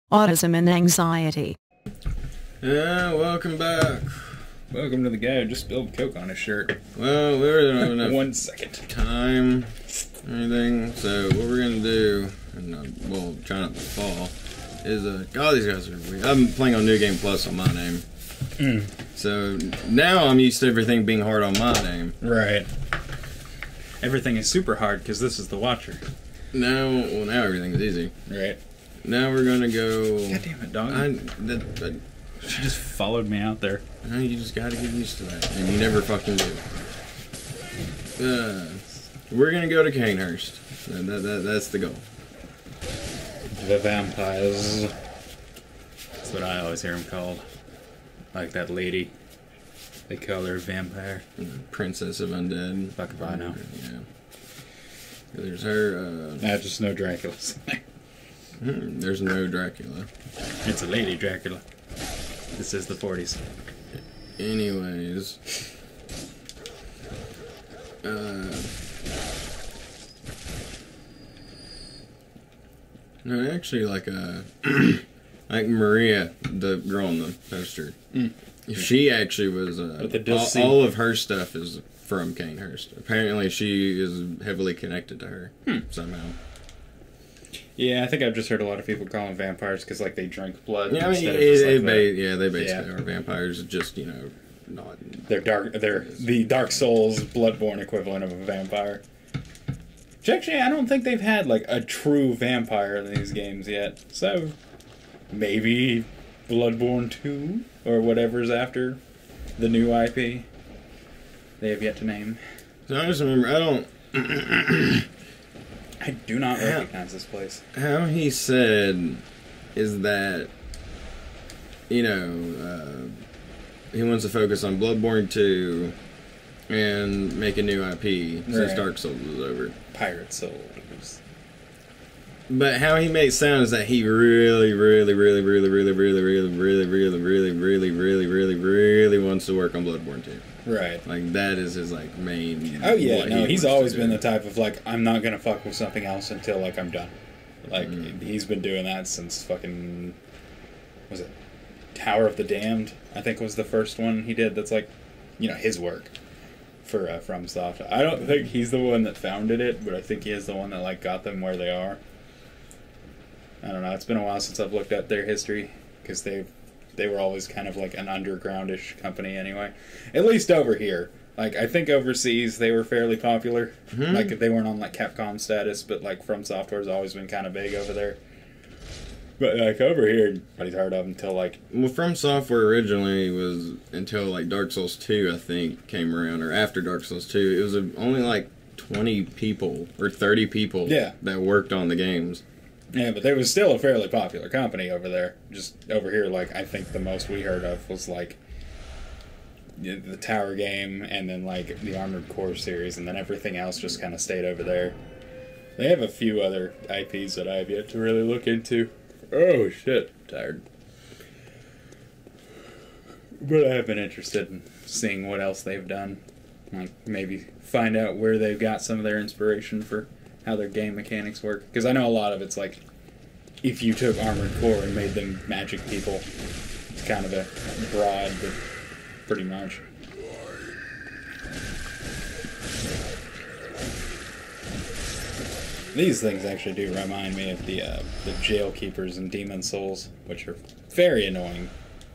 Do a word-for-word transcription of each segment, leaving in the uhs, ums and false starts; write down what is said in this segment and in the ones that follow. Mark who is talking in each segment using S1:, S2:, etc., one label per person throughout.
S1: autism and anxiety.
S2: Yeah, welcome back.
S3: Welcome to the guy who just spilled Coke on his shirt.
S2: Well, we don't have enough
S3: One second.
S2: time or anything, so what we're gonna do, and uh, well, try not to fall, is, uh, God, these guys are weird. I'm playing on New Game Plus on my name.
S3: Mm.
S2: So now I'm used to everything being hard on my name.
S3: Right. Everything is super hard because this is the Watcher.
S2: Now, well, now everything's easy.
S3: Right.
S2: Now we're gonna go.
S3: God damn it, dog.
S2: I, that, that,
S3: She just followed me out there.
S2: No, you just gotta get used to that, and you never fucking do. Uh, we're gonna go to Canehurst. That, that, that, that's the goal.
S3: The vampires. That's what I always hear them called. Like that lady. They call her vampire.
S2: Princess of Undead.
S3: Fuck if I know.
S2: Yeah. There's her. Uh,
S3: I just know Dracula's.
S2: There's no Dracula.
S3: It's a lady Dracula. This is the forties.
S2: Anyways. Uh, no, actually, like uh, like Maria, the girl on the poster.
S3: Mm.
S2: She actually was. Uh, all, all of her stuff is from Canehurst. Apparently, she is heavily connected to her
S3: hmm.
S2: somehow.
S3: Yeah, I think I've just heard a lot of people call them vampires because, like, they drink blood.
S2: Yeah, I mean,
S3: instead
S2: it,
S3: of just,
S2: it,
S3: like,
S2: it, yeah, they basically
S3: yeah.
S2: are vampires. Just, you know, not.
S3: They're dark. They're the Dark Souls Bloodborne equivalent of a vampire. Which actually, I don't think they've had like a true vampire in these games yet. So maybe Bloodborne two or whatever's after the new I P. They have yet to name.
S2: So I just remember, I don't.
S3: I do not recognize this place.
S2: How he said is that, you know, uh, he wants to focus on Bloodborne two and make a new I P since
S3: right.
S2: Dark Souls is over.
S3: Pirate Souls.
S2: But how he makes sound is that he really, really, really, really, really, really, really, really, really, really, really, really, really, really wants to work on Bloodborne two.
S3: Right.
S2: Like, that is his, like, main...
S3: Oh, yeah. No, he he's always been the type of, like, I'm not gonna fuck with something else until, like, I'm done. Like, mm. he's been doing that since fucking... Was it Tower of the Damned? I think was the first one he did that's, like, you know, his work for uh, FromSoft. I don't think he's the one that founded it, but I think he is the one that, like, got them where they are. I don't know. It's been a while since I've looked at their history, because they've They were always kind of like an undergroundish company anyway. At least over here. Like, I think overseas they were fairly popular. Mm-hmm. Like, they weren't on, like, Capcom status, but, like, From Software's always been kind of big over there. But, like, over here, nobody's heard of them until, like...
S2: Well, From Software originally was until, like, Dark Souls two, I think, came around, or after Dark Souls two. It was a, only, like, twenty people, or thirty people
S3: yeah.
S2: that worked on the games.
S3: Yeah, but they was still a fairly popular company over there. Just over here, like, I think the most we heard of was, like, the Tower game, and then, like, the Armored Core series, and then everything else just kind of stayed over there. They have a few other I Ps that I have yet to really look into. Oh, shit. I'm tired. But I have been interested in seeing what else they've done. Like, maybe find out where they've got some of their inspiration for how their game mechanics work. Because I know a lot of it's like, if you took Armored Core and made them magic people, it's kind of a broad, but pretty much. These things actually do remind me of the uh, the jail keepers in Demon Souls, which are very annoying.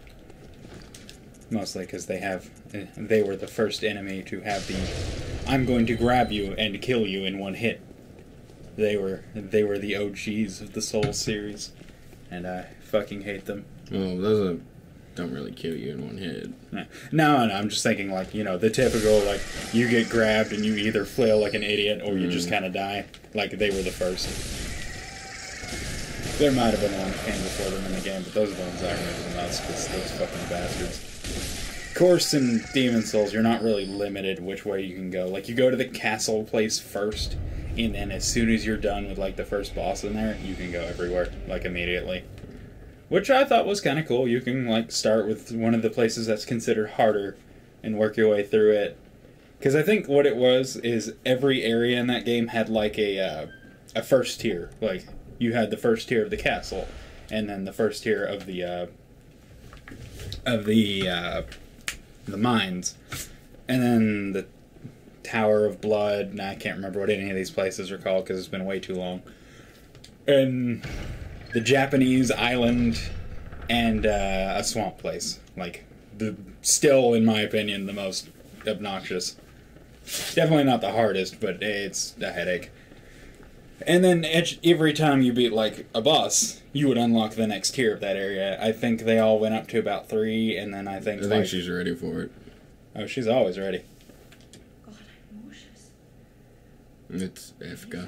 S3: Mostly because they have, they were the first enemy to have the, I'm going to grab you and kill you in one hit. They were they were the O Gs of the Souls series, and I fucking hate them.
S2: Well, those are, don't really kill you in one hit.
S3: No, no, no, I'm just thinking, like, you know, the typical, like, you get grabbed and you either flail like an idiot or you mm. just kind of die. Like, they were the first. There might have been one that came before them in the game, but those are the ones I remember the most, because those fucking bastards. Of course, in Demon Souls, you're not really limited which way you can go. Like, you go to the castle place first, and then as soon as you're done with, like, the first boss in there, you can go everywhere, like, immediately. Which I thought was kind of cool. You can, like, start with one of the places that's considered harder and work your way through it. Because I think what it was is every area in that game had, like, a, uh, a first tier. Like, you had the first tier of the castle, and then the first tier of the uh, of the uh, the mines, and then the Tower of Blood. And I can't remember what any of these places are called because it's been way too long. And the Japanese island, and uh, a swamp place. Like the still, in my opinion, the most obnoxious. Definitely not the hardest, but it's a headache. And then each, every time you beat, like, a boss, you would unlock the next tier of that area. I think they all went up to about three, and then I think...
S2: I think
S3: like,
S2: she's ready for it.
S3: Oh, she's always ready.
S4: God, I'm nauseous.
S2: It's Efka.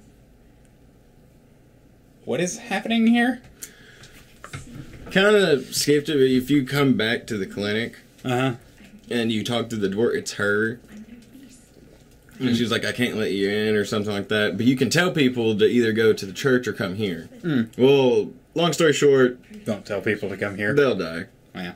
S3: What is happening here?
S2: Kind of skipped it, but if you come back to the clinic
S3: Uh-huh.
S2: and you talk to the dwarf, it's her. And she's like, I can't let you in, or something like that. But you can tell people to either go to the church or come here.
S3: Mm.
S2: Well, long story short,
S3: Don't tell people to come here.
S2: they'll die.
S3: Yeah.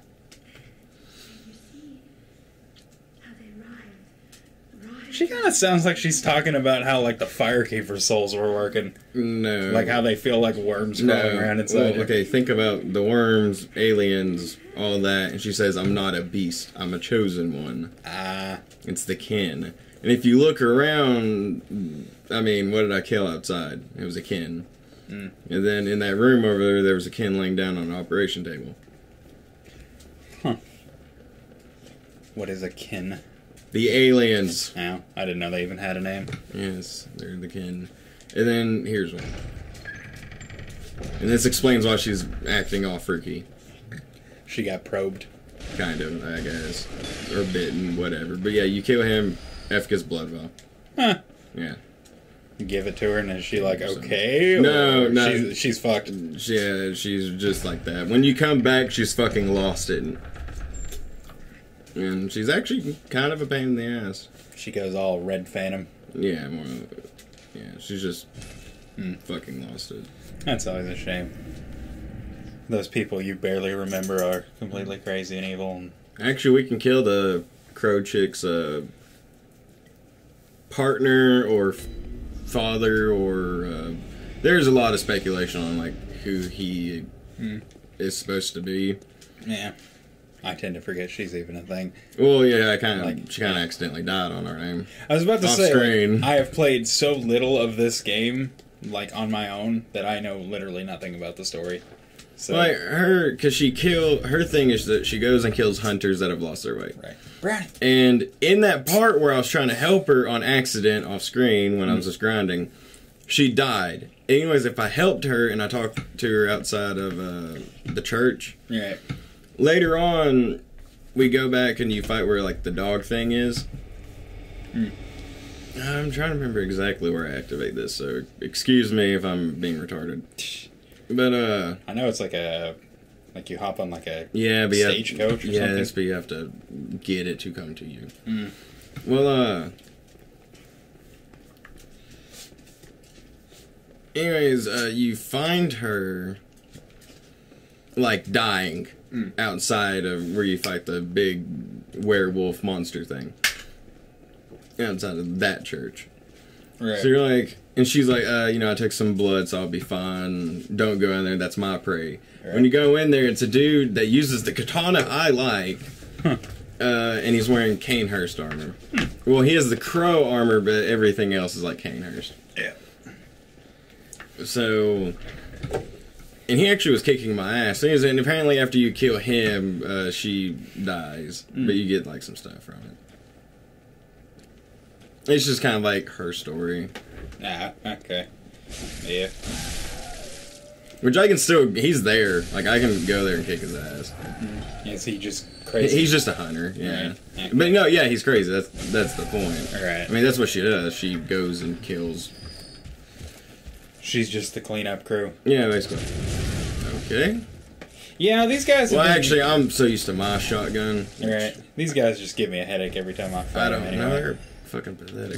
S3: She kind of sounds like she's talking about how, like, the Firekeeper souls were working.
S2: No.
S3: Like how they feel like worms crawling
S2: No.
S3: around inside
S2: Well,
S3: you.
S2: okay, think about the worms, aliens, all that. And she says, I'm not a beast. I'm a chosen one.
S3: Ah.
S2: It's the kin. And if you look around, I mean, what did I kill outside? It was a kin.
S3: Mm.
S2: And then in that room over there, there was a kin laying down on an operation table.
S3: Huh. What is a kin?
S2: The aliens.
S3: Oh, I didn't know they even had a name.
S2: Yes, they're the kin. And then, here's one. And this explains why she's acting all freaky.
S3: She got probed.
S2: Kind of, I guess. Or bitten, whatever. But yeah, you kill him, Efka's blood vial.
S3: Huh.
S2: Yeah.
S3: You give it to her, and is she like, okay?
S2: No,
S3: Or
S2: no.
S3: She's, she's fucked.
S2: Yeah, she's just like that. When you come back, she's fucking lost it. And she's actually kind of a pain in the ass.
S3: She goes all Red Phantom.
S2: Yeah, more, yeah, she's just
S3: Hmm.
S2: fucking lost it.
S3: That's always a shame. Those people you barely remember are completely crazy and evil. And
S2: Actually, we can kill the crow chick's uh, partner or f- father, or uh, there's a lot of speculation on like who he
S3: Hmm.
S2: is supposed to be.
S3: yeah. I tend to forget she's even a thing.
S2: Well, yeah, I kind of
S3: Like-
S2: she kind of accidentally died on our name.
S3: I was about to
S2: Off
S3: say,
S2: screen.
S3: like, I have played so little of this game, like, on my own, that I know literally nothing about the story. So,
S2: Like her, because she kill her thing is that she goes and kills hunters that have lost their way.
S3: right. Brownie.
S2: And in that part where I was trying to help her on accident off screen when I
S3: Mm.
S2: was just grinding, she died. Anyways, if I helped her and I talked to her outside of uh, the church,
S3: Right.
S2: later on we go back and you fight where like the dog thing is.
S3: Mm.
S2: I'm trying to remember exactly where I activate this, so excuse me if I'm being retarded. But uh,
S3: I know it's like a, like you hop on like a
S2: yeah, but you have-
S3: stagecoach or
S2: yes,
S3: something.
S2: but you have to get it to come to you.
S3: Mm.
S2: Well, uh. Anyways, uh, you find her, like, dying
S3: Mm.
S2: outside of where you fight the big werewolf monster thing. Outside of that church.
S3: Right.
S2: So you're like, and she's like, uh, you know, I took some blood, so I'll be fine. Don't go in there, that's my prey.
S3: Right.
S2: When you go in there, it's a dude that uses the katana I like.
S3: Huh.
S2: Uh, and he's wearing Kanehurst armor. Well, he has the crow armor, but everything else is like Kanehurst.
S3: Yeah.
S2: So, and he actually was kicking my ass. And apparently, after you kill him, uh, she dies,
S3: Mm.
S2: but you get like some stuff from it. It's just kind of like her story,
S3: Ah, okay. Yeah.
S2: which I can still. He's there. Like I can go there and kick his ass.
S3: Is he just crazy?
S2: He's just a hunter, yeah.
S3: Right.
S2: But no, yeah, he's crazy. That's that's the point.
S3: Right.
S2: I mean, that's what she does. She goes and kills.
S3: She's just the cleanup crew.
S2: Yeah, basically. Okay.
S3: Yeah, these guys. have
S2: Well,
S3: been-
S2: actually, I'm so used to my shotgun. which
S3: Right. These guys just give me a headache every time I fight
S2: I
S3: them
S2: don't
S3: anyway.
S2: know. They're fucking pathetic.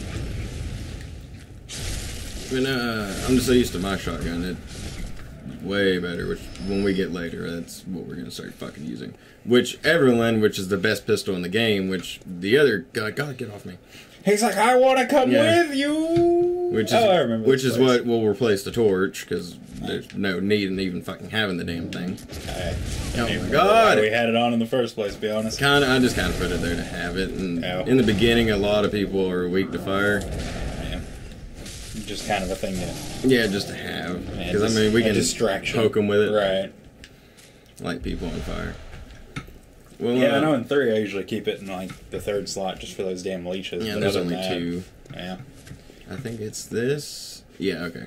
S2: But uh, I'm just so used to my shotgun. It's way better. Which when we get later, that's what we're gonna start fucking using. Which Everland, which is the best pistol in the game. Which the other God, God, get off me.
S3: He's like, I want to come
S2: Yeah.
S3: with you.
S2: Which is
S3: oh, I remember
S2: which
S3: this
S2: is
S3: place.
S2: what will replace the torch because there's no need in even fucking having the damn thing.
S3: I
S2: Oh
S3: don't
S2: my
S3: even
S2: God.
S3: remember why we had it on in the first place, to be honest.
S2: Kind of, I just kind of put it there to have it. And
S3: Oh.
S2: in the beginning, a lot of people are weak to fire.
S3: Yeah. Just kind of a thing to...
S2: Yeah, just to have.
S3: Yeah,
S2: Because I
S3: just
S2: mean, we
S3: a
S2: can
S3: distraction.
S2: poke them with it.
S3: Right.
S2: Light people on fire. Well,
S3: Yeah,
S2: uh,
S3: I know in three I usually keep it in like the third slot just for those damn leeches.
S2: Yeah,
S3: but
S2: there's
S3: other
S2: only
S3: than that-
S2: two.
S3: Yeah.
S2: I think it's this. Yeah, okay.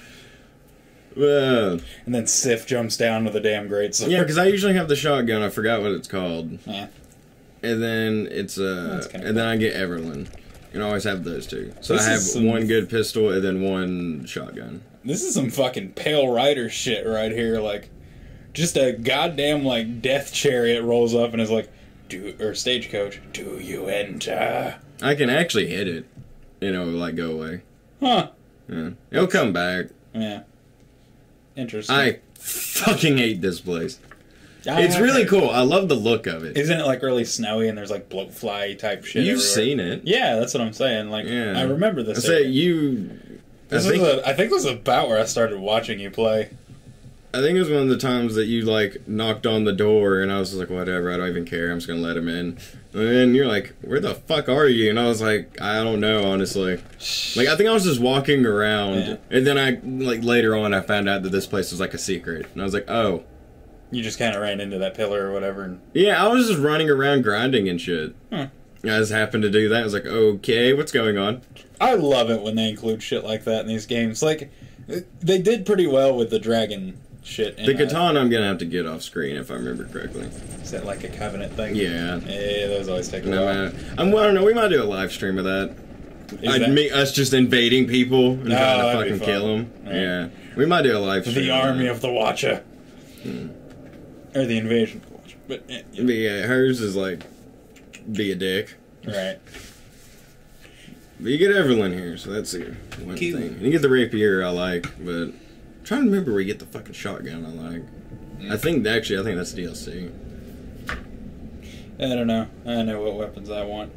S2: Well,
S3: And then Sif jumps down with the damn great sword.
S2: yeah, because I usually have the shotgun. I forgot what it's called.
S3: Yeah.
S2: And then it's uh,
S3: That's kinda
S2: and then I get Everlyn, and I always have those two. So
S3: This
S2: I have
S3: is some-
S2: one good pistol and then one shotgun.
S3: This is some fucking Pale Rider shit right here. Like, just a goddamn, like, death chariot rolls up and is like, do, or stagecoach, do you enter?
S2: I can actually hit it, you know, like go away.
S3: Huh.
S2: Yeah, it'll come back.
S3: Yeah. Interesting.
S2: I fucking hate this place.
S3: I
S2: It's
S3: have
S2: really
S3: heard-
S2: cool. I love the look of it.
S3: Isn't it, like, really snowy and there's, like, bloatfly type shit
S2: You've
S3: everywhere?
S2: seen it.
S3: Yeah, that's what I'm saying. Like,
S2: Yeah.
S3: I remember
S2: I
S3: this.
S2: say
S3: area.
S2: you. I
S3: This
S2: think,
S3: is a, I think this is about where I started watching you play.
S2: I think it was one of the times that you like knocked on the door, and I was like, whatever, I don't even care. I'm just gonna let him in. And then you're like, where the fuck are you? And I was like, I don't know, honestly. Like, I think I was just walking around,
S3: Yeah.
S2: and then I like later on I found out that this place was like a secret, and I was like, oh,
S3: You just kind of ran into that pillar or whatever. And,
S2: yeah. I was just running around grinding and shit.
S3: Huh.
S2: I just happened to do that. I was like, okay, what's going on?
S3: I love it when they include shit like that in these games. Like, they did pretty well with the dragon shit.
S2: The
S3: in, uh,
S2: katana I'm gonna have to get off screen if I remember correctly.
S3: Is that like a covenant thing?
S2: Yeah.
S3: Yeah, those always take a
S2: No,
S3: while.
S2: man. I'm, well, I don't know. We might do a live stream of that.
S3: Is
S2: I'd
S3: that
S2: make us just invading people and
S3: Oh,
S2: trying to
S3: that'd be
S2: fucking
S3: fun.
S2: kill them.
S3: Yeah.
S2: Yeah. We might do a live stream.
S3: the army of the Watcher? Or the invasion of the Watcher. But, yeah, yeah.
S2: But yeah, hers is like, be a dick.
S3: Right.
S2: But you get Everlyn here, so that's the one
S3: Cute.
S2: thing. And you get the rapier I like, but I'm trying to remember where you get the fucking shotgun I like.
S3: Mm.
S2: I think, actually, I think that's D L C.
S3: I don't know. I know what weapons I want.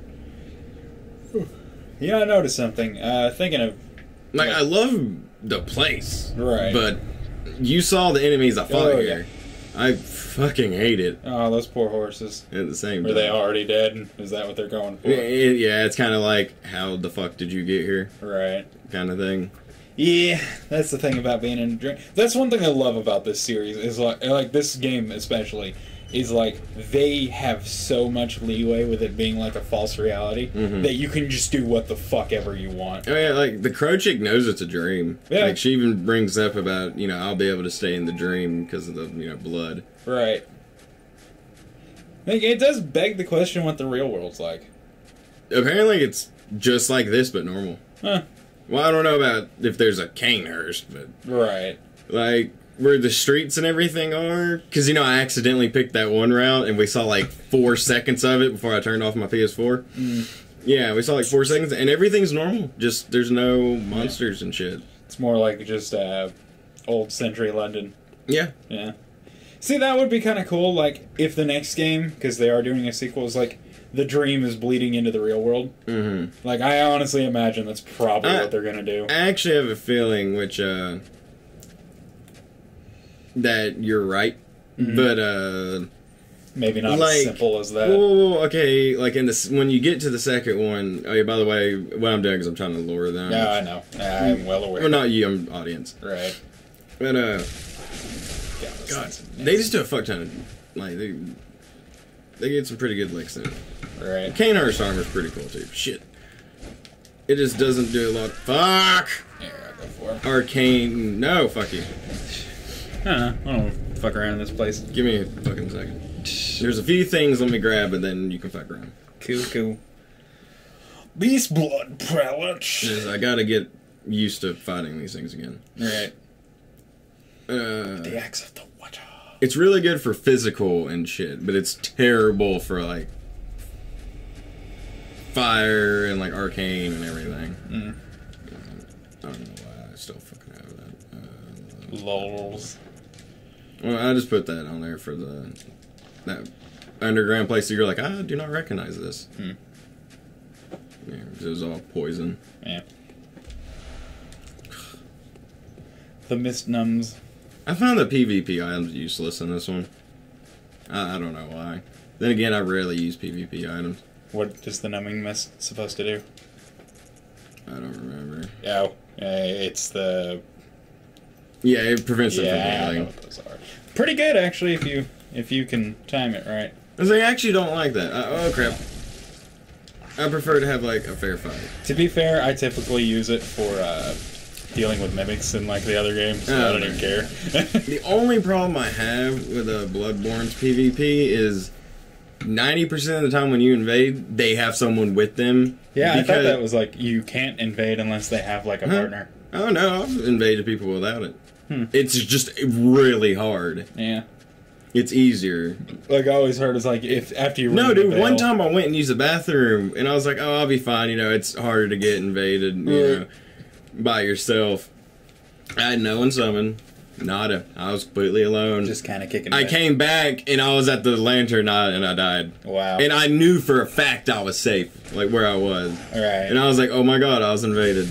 S3: You know, I noticed something. Uh, thinking of...
S2: Like, I love the place.
S3: Right.
S2: But you saw the enemies I fought
S3: Oh,
S2: here. I fucking hate it
S3: Oh, those poor horses.
S2: at the same
S3: Were
S2: time.
S3: they already dead? Is that what they're going for?
S2: Yeah, it- yeah, it's kind of like, how the fuck did you get here?
S3: Right.
S2: Kind of thing.
S3: Yeah, that's the thing about being in a dream. That's one thing I love about this series is like, like this game especially, is like they have so much leeway with it being like a false reality
S2: Mhm.
S3: that you can just do what the fuck ever you want.
S2: Oh yeah, like the crow chick knows it's a dream.
S3: Yeah.
S2: Like she even brings up about, you know, I'll be able to stay in the dream because of the, you know, blood.
S3: Right. Like, it does beg the question what the real world's like.
S2: Apparently it's just like this but normal.
S3: Huh.
S2: Well, I don't know about if there's a Canehurst, but
S3: Right.
S2: like where the streets and everything are, because you know I accidentally picked that one route and we saw like four seconds of it before I turned off my P S four.
S3: Mm.
S2: Yeah, we saw like four seconds and everything's normal. Just there's no monsters and shit.
S3: It's more like just uh, old century London.
S2: Yeah.
S3: Yeah. See, that would be kind of cool, like, if the next game, because they are doing a sequel, is like, the dream is bleeding into the real world.
S2: Mm-hmm.
S3: Like, I honestly imagine that's probably
S2: I-
S3: what they're gonna do.
S2: I actually have a feeling, which uh, that you're right,
S3: Mhm.
S2: but uh,
S3: Maybe not
S2: like-
S3: as simple as that.
S2: well, okay, like in this when you get to the second one. Oh yeah, by the way, what I'm doing is I'm trying to lure them.
S3: Yeah, I know. I'm well aware.
S2: Well, not you, I'm audience.
S3: Right.
S2: But uh,
S3: God, this
S2: God,
S3: thing's
S2: they just do a fuck ton of like they they get some pretty good licks in it.
S3: Right.
S2: Canehurst armor's pretty cool too. Shit, it just doesn't do a lot. Fuck.
S3: Here, I'll go for it.
S2: Arcane. No, fuck you.
S3: I don't know. I don't fuck around in this place.
S2: Give me a fucking second. There's a few things let me grab, and then you can fuck around.
S3: Cool, cool. Beast blood prelate.
S2: Is I gotta get used to fighting these things again.
S3: Right.
S2: Uh,
S3: The axe of the water.
S2: it's really good for physical and shit, but it's terrible for like fire and like arcane and everything.
S3: Mm.
S2: I don't know why I still fucking have that. Uh,
S3: Lols.
S2: well, I just put that on there for the that underground place that you're like, I do not recognize this.
S3: Hmm.
S2: Yeah, it was all poison.
S3: Yeah. The mist numbs.
S2: I found the PvP items useless in this one. I, I don't know why. Then again, I rarely use PvP items.
S3: What is the numbing mist supposed to do?
S2: I don't remember.
S3: Oh, uh, it's the
S2: Yeah, it prevents them
S3: yeah.
S2: from
S3: I know
S2: healing.
S3: what those are. Pretty good actually if you if you can time it right.
S2: I actually don't like that. I, oh crap! I prefer to have like a fair fight.
S3: To be fair, I typically use it for uh, dealing with mimics in like the other games. So
S2: Oh,
S3: I don't even care.
S2: The only problem I have with uh, Bloodborne's PvP is ninety percent of the time when you invade, they have someone with them.
S3: Yeah, I thought
S2: because-
S3: that was like you can't invade unless they have like a
S2: Huh?
S3: partner.
S2: Oh no, I've invaded people without it.
S3: Hmm.
S2: It's just really hard.
S3: Yeah.
S2: It's easier.
S3: Like I always heard, it's like if after you
S2: No,
S3: ring the
S2: dude, one
S3: bell-
S2: time I went and used the bathroom, and I was like, oh, I'll be fine. You know, it's harder to get invaded, you
S3: Right.
S2: know, by yourself. I had no one summoned. Nada. I was completely alone.
S3: just kind of kicking.
S2: I
S3: back.
S2: came back, and I was at the lantern, I- and I died.
S3: Wow.
S2: And I knew for a fact I was safe, like where I was.
S3: All right.
S2: And I was like, oh my god, I was invaded.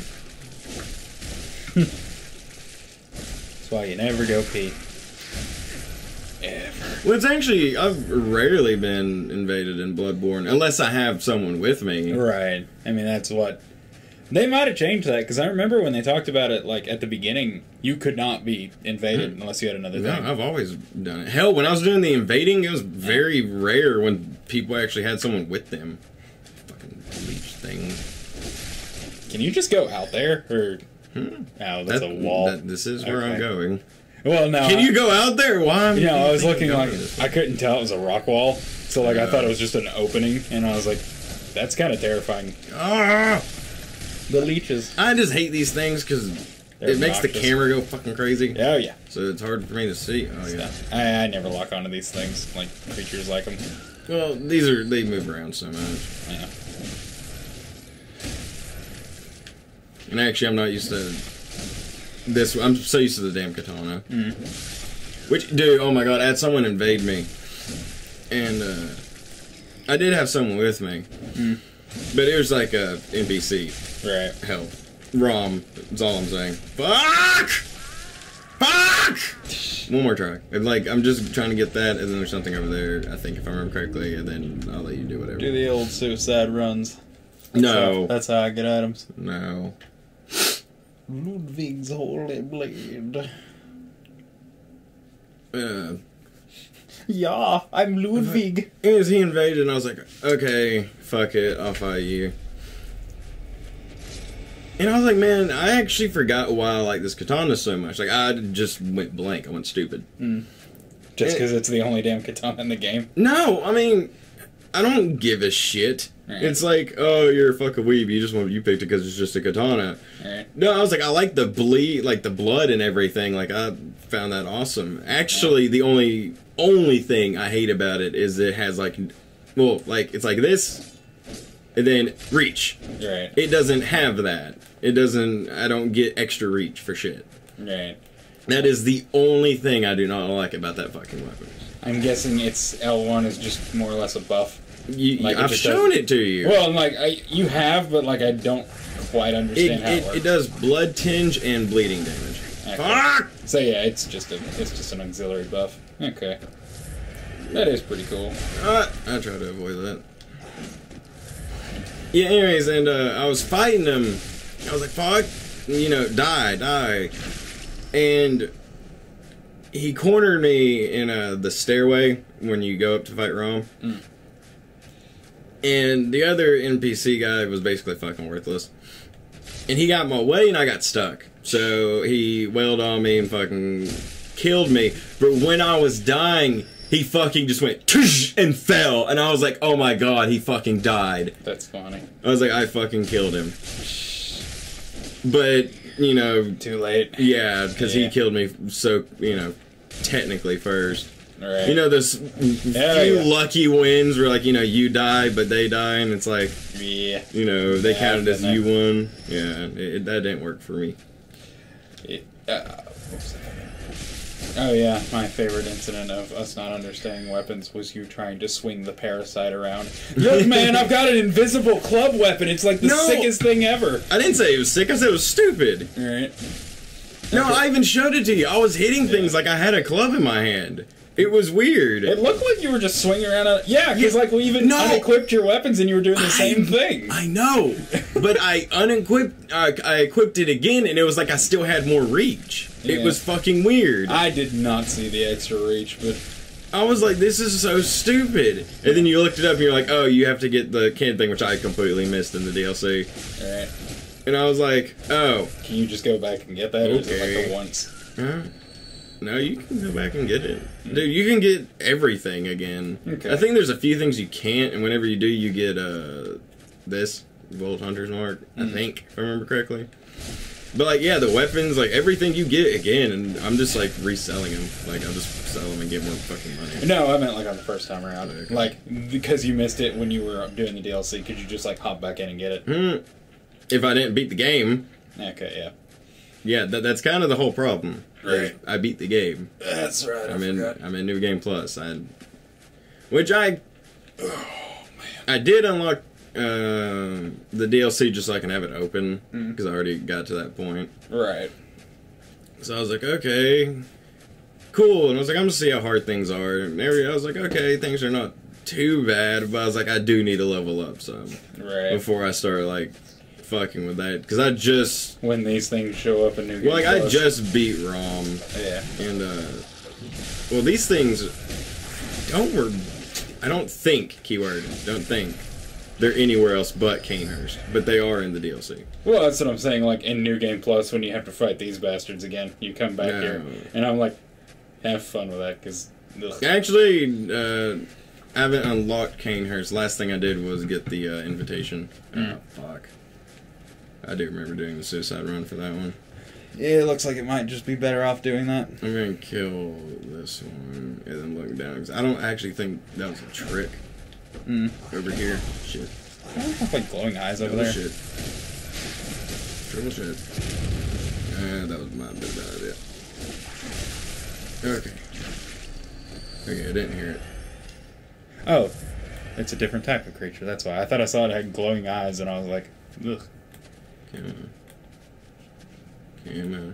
S3: That's why you never go pee. Ever.
S2: Well, it's actually, I've rarely been invaded in Bloodborne, unless I have someone with me.
S3: Right. I mean, that's what. They might have changed that, because I remember when they talked about it, like, at the beginning, you could not be invaded unless you had another
S2: No,
S3: thing.
S2: I've always done it. Hell, when I was doing the invading, it was very rare when people actually had someone with them. Fucking leech thing.
S3: Can you just go out there? Or.
S2: Hmm.
S3: Oh, that's
S2: That-
S3: a wall.
S2: that- this is where I'm
S3: Okay.
S2: going.
S3: Well, no.
S2: Can you go out there? Why?
S3: You know, I was looking
S2: going
S3: like.
S2: this
S3: I couldn't tell it was a rock wall. So, like, I thought it was just an opening. And I was like, that's kind of terrifying.
S2: Ah!
S3: The leeches.
S2: I just hate these things because
S3: They're
S2: it makes the
S3: obnoxious.
S2: camera go fucking crazy.
S3: Oh, yeah.
S2: So it's hard for me to see. Oh yeah.
S3: I, I never lock onto these things. Like, creatures like them.
S2: Well, these are they move around so much.
S3: Yeah.
S2: And actually, I'm not used to this. I'm so used to the damn katana.
S3: Mm.
S2: Which, dude, oh my god, I had someone invade me. And, uh, I did have someone with me.
S3: Mm.
S2: But it was like a N P C.
S3: Right.
S2: Help. ROM. That's all I'm saying. Fuck! Fuck! One more try. And, like, I'm just trying to get that, and then there's something over there, I think, if I remember correctly, and then I'll let you do whatever.
S3: Do the old suicide runs.
S2: No.
S3: That's how I get items.
S2: No.
S3: Ludwig's Holy Blade.
S2: Uh,
S3: Yeah, I'm Ludwig.
S2: as he invaded, and I was like, okay, fuck it, I'll fight you. And I was like, man, I actually forgot why I like this katana so much. Like, I just went blank. I went stupid.
S3: Mm. Just because it's the only damn katana in the game.
S2: No, I mean, I don't give a shit.
S3: Right.
S2: It's like, oh, you're a fucking weeb. You just want you picked it because it's just a katana.
S3: Alright.
S2: No, I was like, I like the bleed, like the blood and everything. Like, I found that awesome. Actually, the only only thing I hate about it is it has like, well, like it's like this, and then reach.
S3: Right.
S2: It doesn't have that. It doesn't. I don't get extra reach for shit.
S3: Right.
S2: That is the only thing I do not like about that fucking weapon.
S3: I'm guessing it's L one is just more or less a buff.
S2: You,
S3: Like, it
S2: I've
S3: just
S2: shown
S3: does-
S2: it to you.
S3: Well, like, I, you have, but, like, I don't quite
S2: it,
S3: understand how it,
S2: it,
S3: works.
S2: it does blood tinge and bleeding damage.
S3: Okay.
S2: Fuck!
S3: So, yeah, it's just a, it's just an auxiliary buff. Okay. That is pretty cool.
S2: Uh, I try to avoid that. Yeah, anyways, and uh, I was fighting him. I was like, fuck, you know, die, die. And he cornered me in uh, the stairway when you go up to fight Rom.
S3: Mm.
S2: And the other N P C guy was basically fucking worthless. And he got in my way and I got stuck. So he wailed on me and fucking killed me. But when I was dying, he fucking just went tush and fell. And I was like, oh my god, he fucking died.
S3: That's funny.
S2: I was like, I fucking killed him. But, you know,
S3: Too late.
S2: yeah, because
S3: Yeah.
S2: he killed me so, you know, technically first.
S3: Right.
S2: You know, those few
S3: yeah.
S2: lucky wins where, like, you know, you die, but they die, and it's like,
S3: Yeah.
S2: you know, they
S3: Yeah,
S2: counted
S3: I've
S2: as
S3: been
S2: you won. Yeah, it, that didn't work for me.
S3: It, uh, what was Oh yeah, my favorite incident of us not understanding weapons was you trying to swing the parasite around. Look, man, I've got an invisible club weapon. It's like the
S2: No.
S3: sickest thing ever.
S2: I didn't say it was sick. I said it was stupid.
S3: Right?
S2: No, I even showed it to you. I was hitting things like I had a club in my hand. It was weird.
S3: It looked like you were just swinging around. A, yeah, because like we even
S2: No.
S3: unequipped your weapons and you were doing the
S2: I-
S3: same thing.
S2: I know, but I unequipped. Uh, I equipped it again, and it was like I still had more reach. It
S3: Yeah.
S2: was fucking weird.
S3: I did not see the extra reach, but
S2: I was like, this is so stupid. And then you looked it up, and you're like, oh, you have to get the can thing, which I completely missed in the D L C.
S3: alright.
S2: And I was like, oh,
S3: Can you just go back and get that? Or is it like
S2: Okay.
S3: a once?
S2: huh? No, you can go back and get it. Dude, you can get everything again.
S3: Okay.
S2: I think there's a few things you can't, and whenever you do, you get uh, this Gold Hunter's Mark, I think, if I remember correctly. But, like, yeah, the weapons, like, everything you get again, and I'm just, like, reselling them. Like, I'll just sell them and get more fucking money.
S3: No, I meant like on the first time around.
S2: Okay.
S3: Like, because you missed it when you were doing the D L C, could you just like hop back in and get it?
S2: Hmm. If I didn't beat the game,
S3: Okay, yeah.
S2: yeah, that, that's kind of the whole problem.
S3: Right.
S2: I beat the game.
S3: That's right.
S2: I'm in. I'm in New Game Plus. I, which I, I did unlock uh, the D L C just so I can have it open because I already got to that point.
S3: Right.
S2: So I was like, okay, cool, and I was like, I'm gonna see how hard things are. And every, I was like, okay, things are not too bad, but I was like, I do need to level up some
S3: Right.
S2: before I start like fucking with that because I just,
S3: When these things show up in New Game
S2: well, like I
S3: Plus.
S2: just beat ROM.
S3: Yeah.
S2: And, uh, well, these things don't work. I don't think, keyword, don't think they're anywhere else but Canehurst. But they are in the D L C.
S3: Well, that's what I'm saying. Like in New Game Plus, when you have to fight these bastards again, you come back
S2: No.
S3: here, and I'm like, have fun with that, because.
S2: Actually, uh, I haven't unlocked Canehurst. Last thing I did was get the uh, invitation.
S3: Mm.
S2: Oh, fuck. I do remember doing the suicide run for that one.
S3: Yeah, it looks like it might just be better off doing that.
S2: I'm gonna kill this one and then look down. 'Cause I don't actually think that was a trick.
S3: Mm.
S2: Over here. Shit.
S3: I don't have like glowing eyes over
S2: Triple
S3: there.
S2: shit. Triple shit. Uh, that was my bad idea. Okay. Okay, I didn't hear it.
S3: Oh, it's a different type of creature. That's why I thought I saw it had glowing eyes, and I was like, ugh.
S2: Camo. Camo.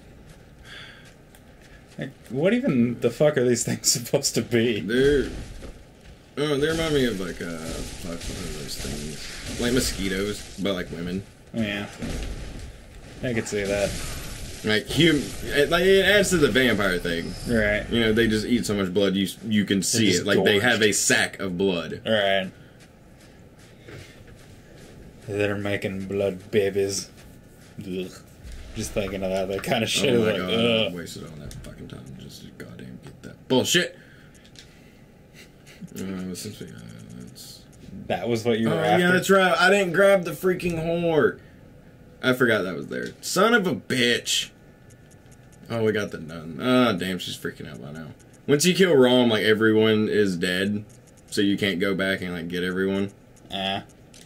S3: Like, what even the fuck are these things supposed to be?
S2: They're. Oh, they remind me of like, uh, fuck, what are those things? Like mosquitoes, but like women.
S3: Oh, yeah, I could see that.
S2: Like, hum- it, like, it adds to the vampire thing.
S3: Right,
S2: You know, they just eat so much blood, you you can see
S3: just
S2: it. Like, they
S3: gorged.
S2: have a sack of blood.
S3: right. They're making blood babies. Ugh. Just thinking of that, that kind of shit.
S2: Oh my
S3: like,
S2: god, I
S3: ugh.
S2: wasted all that fucking time just to goddamn get that bullshit. Uh, since we, uh, that's...
S3: That was what you
S2: Oh
S3: were after.
S2: yeah, that's right. I didn't grab the freaking whore. I forgot that was there. Son of a bitch. Oh, we got the nun. Ah, damn, she's freaking out by now. Once you kill Rom, like everyone is dead, so you can't go back and like get everyone,
S3: Ah,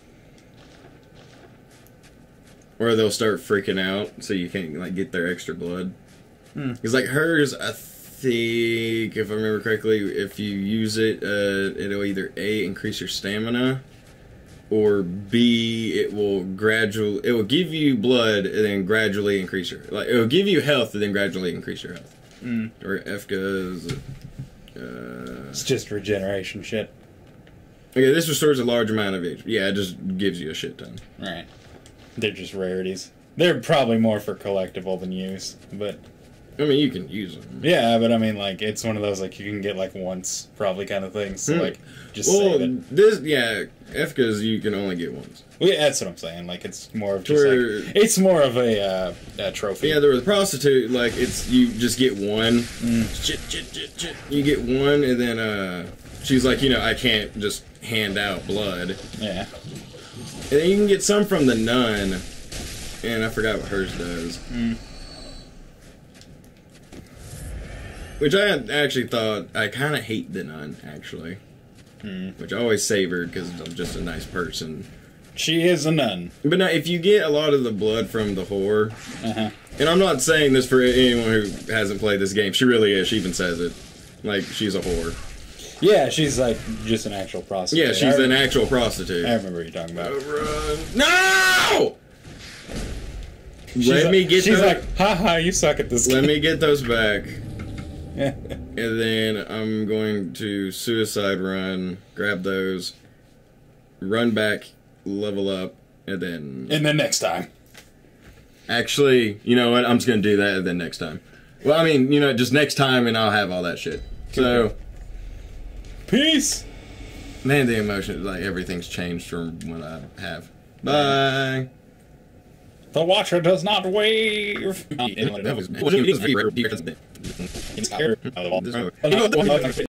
S2: or they'll start freaking out, so you can't like get their extra blood.
S3: Hmm.
S2: Because like hers, I think if I remember correctly, if you use it, uh, it'll either A, increase your stamina, or B, it will gradually, it will give you blood and then gradually increase your, like it will give you health and then gradually increase your health.
S3: mm.
S2: Or F goes. Uh,
S3: It's just regeneration shit.
S2: okay, this restores a large amount of H P. Yeah, it just gives you a shit ton.
S3: Right. They're just rarities. They're probably more for collectible than use, but
S2: I mean, you can use them.
S3: yeah, but I mean, like, it's one of those, like, you can get, like, once, probably kind of things, so,
S2: Hmm.
S3: like, just
S2: Well,
S3: save it.
S2: this, yeah, F goes you can only get once.
S3: Well, yeah, that's what I'm saying, like, it's more of just,
S2: Where-
S3: like, it's more of a, uh, a trophy.
S2: Yeah, there was a prostitute, like, it's, you just get one.
S3: Mm.
S2: Shit, shit, shit, shit. You get one, and then, uh, she's like, you know, I can't just hand out blood.
S3: Yeah.
S2: And then you can get some from the nun, and I forgot what hers does.
S3: Mm.
S2: Which I actually thought, I kind of hate the nun, actually.
S3: Mm.
S2: Which I always save her because I'm just a nice person.
S3: She is a nun.
S2: But now, if you get a lot of the blood from the whore,
S3: Uh-huh.
S2: And I'm not saying this for anyone who hasn't played this game. She really is. She even says it. Like, she's a whore.
S3: Yeah, she's like just an actual prostitute.
S2: Yeah, she's
S3: I
S2: an
S3: remember,
S2: actual prostitute.
S3: I remember what you're talking about.
S2: Run. No!
S3: She's
S2: Let
S3: like,
S2: me get
S3: She's
S2: those.
S3: like, haha, you suck at this
S2: Let
S3: game.
S2: me get those back.
S3: And
S2: And then I'm going to suicide run, grab those, run back, level up, and then...
S3: then next time.
S2: Actually, you know what? I'm just going to do that and then next time. Well, I mean, you know, just next time and I'll have all that shit. So,
S3: Peace!
S2: man, the emotion, like, everything's changed from what I have. Bye!
S3: The Watcher does not wave.